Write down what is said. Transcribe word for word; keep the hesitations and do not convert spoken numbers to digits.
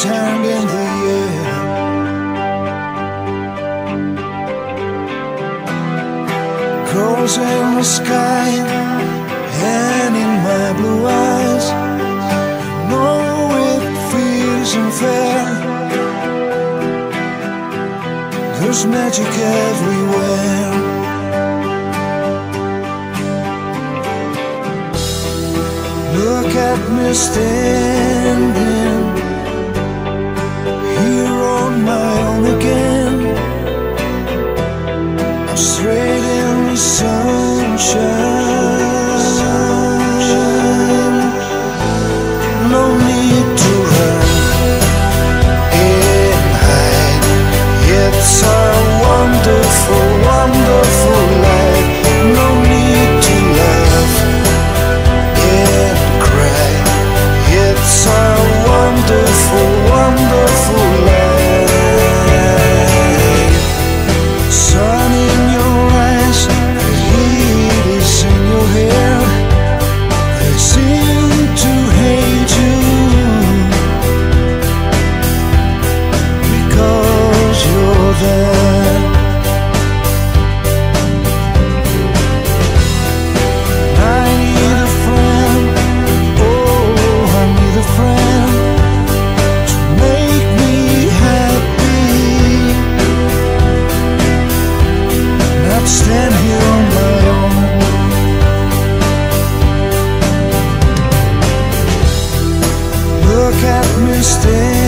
hang in the air. Crows in the sky and in my blue eyes. No, it feels unfair. There's magic everywhere. Look at me standing here on my own again. I'm straight in the sunshine. No need to run and hide. It's a wonderful, wonderful life. No need to laugh and cry. It's a wonderful, wonderful life. Sun in your eyes, the heat is in your hair. They seem to hate you because you're there. I need a friend, oh, I need a friend to make me happy. Not stand here on my own. Look at me stand